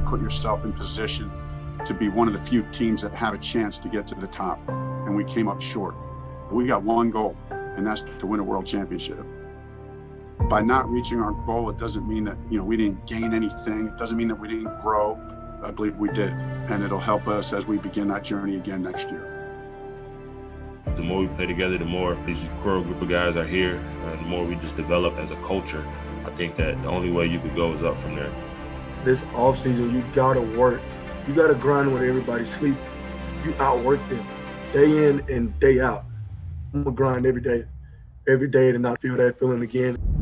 put yourself in position to be one of the few teams that have a chance to get to the top. And we came up short. We got one goal, and that's to win a world championship. By not reaching our goal, it doesn't mean that, we didn't gain anything. It doesn't mean that we didn't grow. I believe we did, and it'll help us as we begin that journey again next year. The more we play together, the more these core group of guys are here, and the more we just develop as a culture. I think that the only way you could go is up from there. This offseason, you gotta work. You gotta grind when everybody sleep. You outwork them day in and day out. I'm gonna grind every day to not feel that feeling again.